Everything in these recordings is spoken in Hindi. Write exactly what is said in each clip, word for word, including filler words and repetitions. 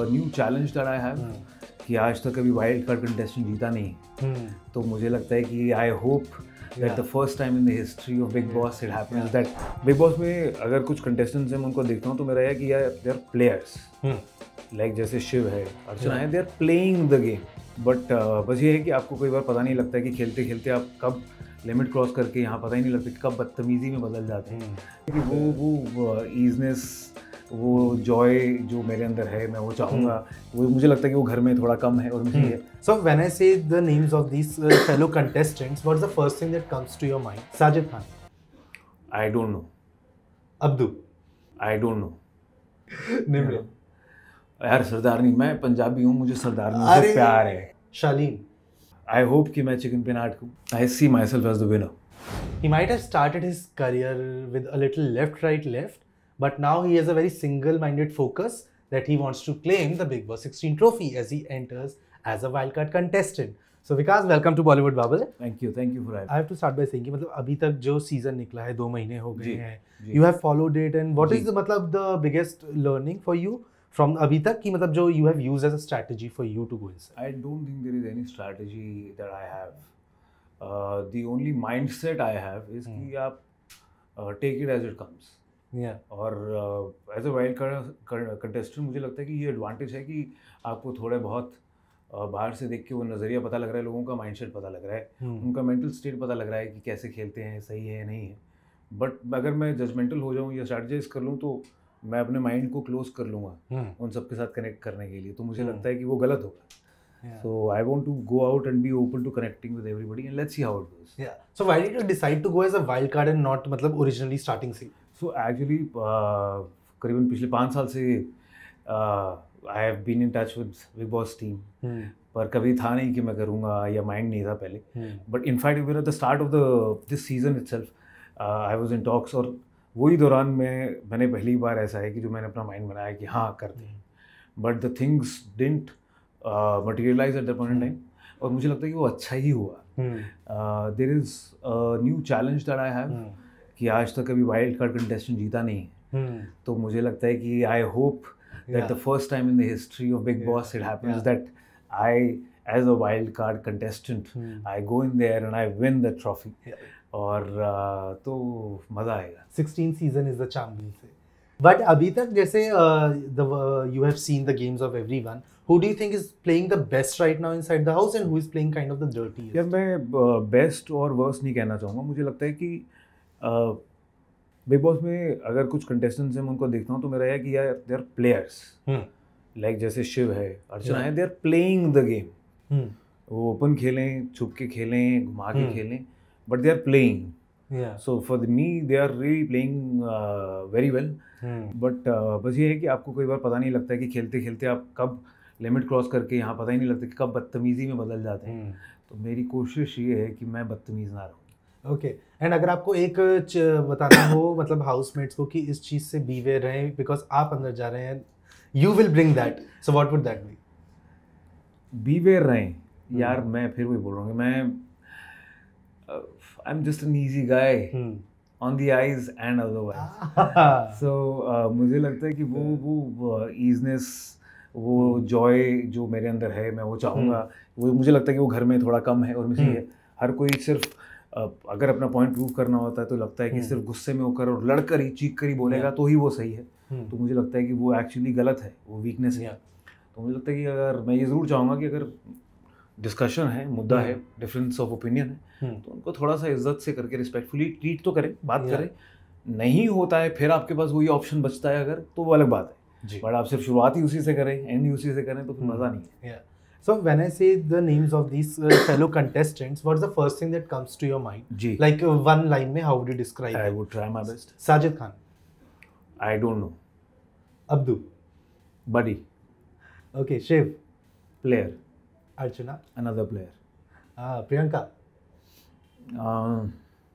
New challenge that I have कि आज तक कभी वाइल्ड कार्ड कंटेस्टेंट जीता नहीं hmm. तो मुझे लगता है कि I hope that the first time in the history of Bigg Boss it happens that Bigg Boss में अगर कुछ कंटेस्टेंट्स हैं मैं उनको देखता हूँ तो मेरा है कि यार दे आर प्लेयर्स लाइक जैसे शिव है, अर्चना है, they are playing the game. But बस ये है कि आपको कई बार पता नहीं लगता है कि खेलते खेलते आप कब लिमिट क्रॉस करके यहाँ पता ही नहीं लगता कि कब बदतमीजी में बदल जाते हैं कि वो वो ईजनेस वो जॉय जो मेरे अंदर है मैं वो चाहूँगा, वो मुझे लगता है कि वो घर में थोड़ा कम है और मुझे है। So when I say the names of these uh, fellow contestants, what's the first thing that comes to your mind? Sajid Khan. I don't know. Abdu. I don't know. निम्र. यार सरदारनी, मैं पंजाबी हूँ, मुझे सरदारनी से प्यार है. शालीन. I hope कि मैं चिकन पेनाट को. I see myself as the winner. He might have started his career with a little left, right, left, but now he has a very single-minded focus that he wants to claim the Big Boss sixteen trophy as he enters as a wildcard contestant. So Vikas, welcome to Bollywood Bubble. Thank you, thank you for having me. I have to start by saying कि मतलब अभी तक जो season निकला है दो महीने हो गए हैं. You have followed it and what is the मतलब the biggest learning for you from अभी तक कि मतलब जो you have used as a strategy for you to go inside? I don't think there is any strategy that I have. Uh, the only mindset I have is hmm. कि आप uh, take it as it comes. Yeah. और as a wild card contestant मुझे लगता है कि ये एडवांटेज है कि आपको थोड़े बहुत uh, बाहर से देख के वो नज़रिया पता लग रहा है, लोगों का माइंडसेट पता लग रहा है, hmm. उनका मेंटल स्टेट पता लग रहा है कि कैसे खेलते हैं, सही है नहीं है. बट अगर मैं जजमेंटल हो जाऊँ या स्ट्रैटेजाइज कर लूँ तो मैं अपने माइंड को क्लोज कर लूँगा hmm. उन सबके साथ कनेक्ट करने के लिए, तो मुझे hmm. लगता है कि वो गलत होगा. Yeah. So I want to go out and be open to connecting with everybody and let's see how it goes. Yeah. So why did you decide to go as a wild card and not मतलब originally starting seed? So actually uh, करीबन पिछले पाँच साल से uh, I have been in touch with Big Boss team. Hmm. पर कभी था नहीं कि मैं करूँगा या माइंड नहीं था पहले. Hmm. But in fact even at the start of the this season itself uh, I was in talks और वही दौरान मैं मैंने पहली बार ऐसा है कि जो मैंने अपना माइंड बनाया कि हाँ करते हैं. But the things didn't materialise at that point in time और मुझे लगता है कि वो अच्छा ही हुआ. There is a new challenge that I have कि आज तक कभी वाइल्ड कार्ड कंटेस्टेंट जीता नहीं है hmm. तो मुझे लगता है कि I hope that the first time in the history of Bigg Boss it happens that I as a wild card contestant I go in there and I win the trophy और uh, तो मज़ा आएगा. Sixteen season is the champion से. बट अभी तक जैसे you have seen the games of everyone, who do you think is playing the best right now inside the house and who is playing kind of the dirtiest? यार मैं बेस्ट और वर्स्ट नहीं कहना चाहूँगा. मुझे लगता है कि बिग बॉस में अगर कुछ कंटेस्टेंट्स हैं मैं उनको देखता हूँ तो मेरा है कि यार दे आर प्लेयर्स लाइक जैसे शिव है, अर्चना है, they are playing the game. वो ओपन खेलें, छुप के खेलें, घुमा के hmm. खेलें, but they are playing. So for me they are really playing very well. But बस ये है कि आपको कई बार पता नहीं लगता है कि खेलते खेलते आप कब लिमिट क्रॉस करके यहाँ पता ही नहीं लगता कि कब बदतमीजी में बदल जाते हैं. hmm. तो मेरी कोशिश ये है कि मैं बदतमीज ना रहूँ. ओके. एंड अगर आपको एक बताना हो मतलब हाउसमेट्स को कि इस चीज़ से बीवेयर रहें बिकॉज आप अंदर जा रहे हैं, you will bring that, so what would that be? Beware रहें यार, मैं फिर वही बोल रहा हूँ कि मैं I am just an easy guy on the eyes and otherwise. So मुझे लगता है कि वो वो ईजनेस वो जॉय जो मेरे अंदर है मैं वो चाहूँगा, वो मुझे लगता है कि वो घर में थोड़ा कम है और मुझे है. हर कोई सिर्फ अगर अपना पॉइंट प्रूव करना होता है तो लगता है कि सिर्फ गुस्से में होकर और लड़कर ही चीख कर ही बोलेगा तो ही वो सही है. तो मुझे लगता है कि वो एक्चुअली गलत है, वो वीकनेस है. तो मुझे लगता है कि अगर मैं ये ज़रूर चाहूँगा कि अगर डिस्कशन है, मुद्दा है, डिफरेंस ऑफ ओपिनियन है तो उनको थोड़ा सा इज्जत से करके रिस्पेक्टफुली ट्रीट तो करें, बात करें. नहीं होता है फिर आपके पास वही ऑप्शन बचता है अगर, तो वो अलग बात है. बट आप सिर्फ शुरुआत ही उसी से करें, एंड ही उसी से करें तो फिर मज़ा नहीं है. So when I say the names of these uh, fellow contestants, what's the first thing that comes to your mind? Ji. Like uh, one line में how would you describe I it? would try my best. Sajid Khan. I don't know. Abdu. Buddy. Okay. Shiv. Player. Archana. Another player. Ah, Priyanka. Uh,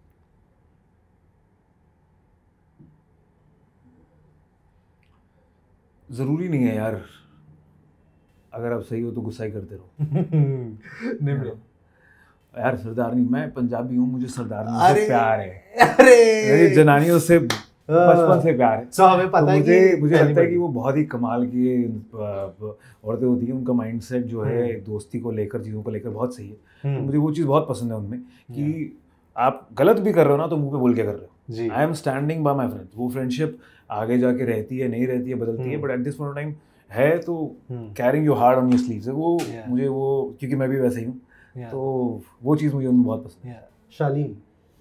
ज़रूरी नहीं है यार, अगर आप सही हो तो गुस्सा ही करते रहो. यार सरदारनी, मैं पंजाबी हूँ, मुझे सरदारनी से प्यार है. अरे मेरी जनानियों से बचपन से प्यार है। so, हमें पता तो है मुझे कि मुझे लगता है कि वो बहुत ही कमाल की औरतें होती हैं, उनका माइंडसेट जो है दोस्ती को लेकर, चीज़ों को लेकर बहुत सही है। तो मुझे वो चीज़ बहुत पसंद है उनमें कि आप गलत भी कर रहे हो ना तो मुंह पे बोल के कर रहे हो। I am standing by my friends. वो फ्रेंडशिप आगे जाके रहती है, नहीं रहती है, बदलती है, but at this point of time है तो caring your heart on your sleeves है वो। मुझे वो, क्योंकि मैं भी वैसे ही हूँ, तो वो चीज़ मुझे उनमें बहुत पसंद है। शालीन,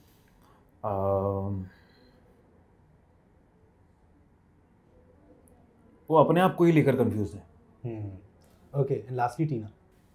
वो अपने आप को ही लेकर कंफ्यूज है। Okay, lastly Tina.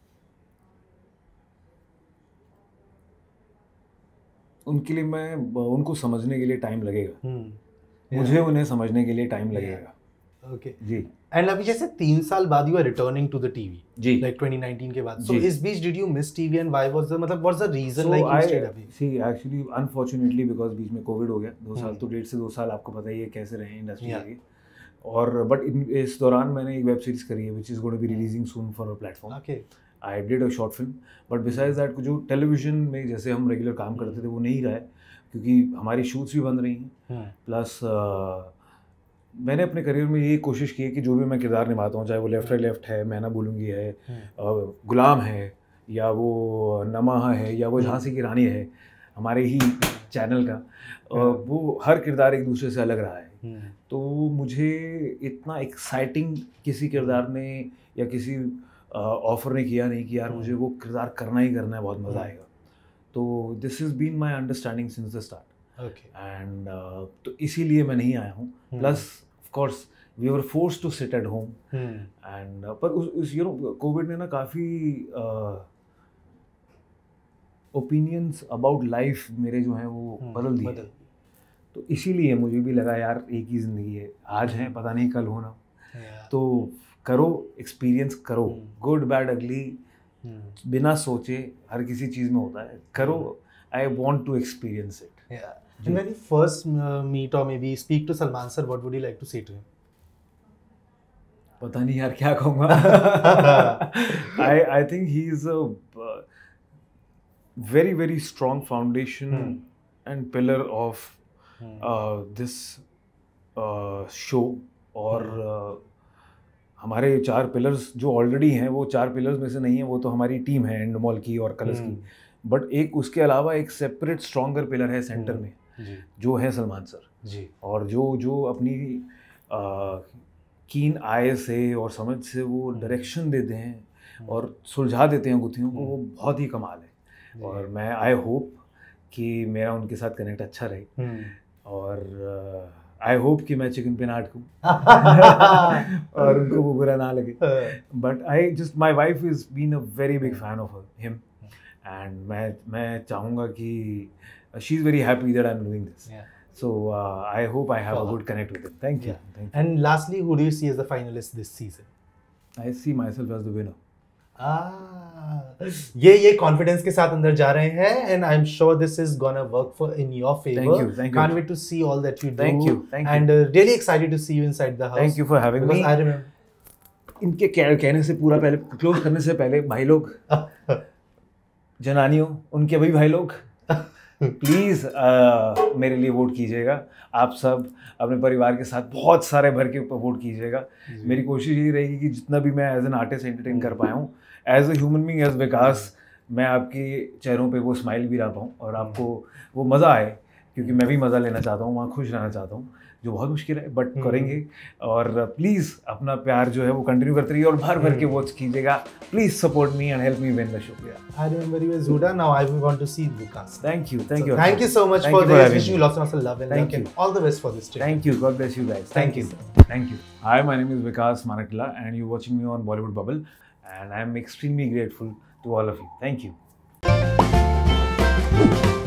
उनके लिए मैं उनको समझने के लिए टाइम लगेगा। hmm. मुझे उन्हें समझने के लिए टाइम yeah. लगेगा। Okay okay. जी। एंड अभी जैसे तीन साल बाद you are returning to the TV, जी, लाइक ट्वेंटी नाइनटीन के बाद, सो इस बीच did you miss TV and why was the, मतलब what's the reason like you stayed away? See actually unfortunately because बीच में कोविड हो गया, दो साल तो डेढ़ से दो साल आपको पता ही है कैसे रहे इंडस्ट्री के। और बट इस दौरान मैंने एक वेब सीरीज करी है which is going to be releasing soon for a platform. Okay, I did a short film, but besides that जो टेलीविजन में जैसे हम रेगुलर काम करते थे वो नहीं रहा है, क्योंकि हमारी शूट्स भी बंद रही हैं। प्लस मैंने अपने करियर में ये कोशिश की है कि जो भी मैं किरदार निभाता हूँ, चाहे वो लेफ्ट राइट लेफ्ट है, मैना बोलूँगी है, गुलाम है, या वो नमः है, या वो झांसी की रानी है, हमारे ही चैनल का, वो हर किरदार एक दूसरे से अलग रहा है। तो मुझे इतना एक्साइटिंग किसी किरदार ने या किसी ऑफर ने किया नहीं कि यार मुझे वो किरदार करना ही करना है, बहुत मज़ा आएगा। तो this is been my understanding since the start. Okay. And uh, तो इसीलिए मैं नहीं आया हूँ। Plus of course we were force to sit at home and पर उस, उस यू नो कोविड ने ना काफ़ी ओपिनियंस अबाउट लाइफ मेरे जो हैं वो hmm. बदल दिए। बदल। तो इसीलिए मुझे भी लगा यार एक ही ज़िंदगी है, आज है पता नहीं कल होना, yeah. तो करो, एक्सपीरियंस करो, गुड बैड अगली, बिना सोचे हर किसी चीज़ में होता है, करो। I want to experience it. Yeah. And when you first uh, meet or maybe speak to Salman sir, what would you like to say to him? पता नहीं यार क्या कहूँगा। I I think he is a uh, very very strong foundation hmm. and pillar of hmm. uh, this uh, show। और uh, हमारे चार पिलर्स जो ऑलरेडी हैं, वो चार पिलर्स में से नहीं है, वो तो हमारी टीम है एंडमॉल की और कलर्स hmm. की, बट एक उसके अलावा एक सेपरेट स्ट्रॉन्गर पिलर है सेंटर में, जी, जो है सलमान सर जी। और जो जो अपनी आ, कीन आय से और समझ से वो डायरेक्शन देते हैं और सुलझा देते हैं गुत्थियों को, वो बहुत ही कमाल है। और मैं आई होप कि मेरा उनके साथ कनेक्ट अच्छा रहे, और आई होप कि मैं चिकन पे ना अटकूं और उनको वो बुरा ना लगे। But I just my wife is been a very big fan of him, and मैं मैं चाहूँगा कि she is very happy that I am doing this, so I hope I have a good connect with him. Thank you. And lastly, who do you see as the finalist this season? I see myself as the winner. ये ये कॉन्फिडेंस के साथ अंदर जा रहे हैं, and I am sure this is gonna work for in your favour. Thank you, thank you. Can't wait to see all that you do. Thank you, thank you, and really excited to see you inside the house. Thank you for having me. I remember इनके कहने से पूरा पहले क्लोज करने से पहले भाई लोग, जनानियों, उनके भाई भाई लोग, प्लीज़ uh, मेरे लिए वोट कीजिएगा। आप सब अपने परिवार के साथ बहुत सारे भर के वोट कीजिएगा। मेरी कोशिश यही रहेगी कि जितना भी मैं एज एन आर्टिस्ट एंटरटेन कर पाया हूँ, as a human being, as Vikas, मैं आपके चेहरों पे वो स्माइल भी ला पाऊँ और आपको वो मज़ा आए, क्योंकि मैं भी मज़ा लेना चाहता हूँ, वहाँ खुश रहना चाहता हूँ, जो बहुत मुश्किल है, बट करेंगे। और प्लीज़ अपना प्यार जो है वो कंटिन्यू करते रहिए और भर भर के वॉच कीजिएगा। Please support me and help me win the show. I remember you as Huda. Now I want to see Vikas. Thank you, thank so you. Thank you so much thank for you this. For Wishing you lots and lots of love and thank luck you. and all the best for this trip. Thank you. God bless you guys. Thank, thank you. you. Thank you. Hi, my name is Vikas Manakla, and you're watching me on Bollywood Bubble, and I'm extremely grateful to all of you. Thank you.